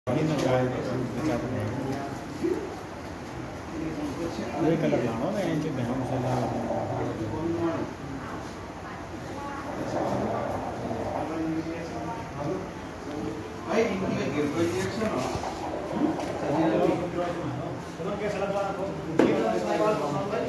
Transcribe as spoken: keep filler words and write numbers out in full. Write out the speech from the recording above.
वही कलर लाना मैं इनके गहरा मसाला भाई इनकी गिरबल रिएक्शन हो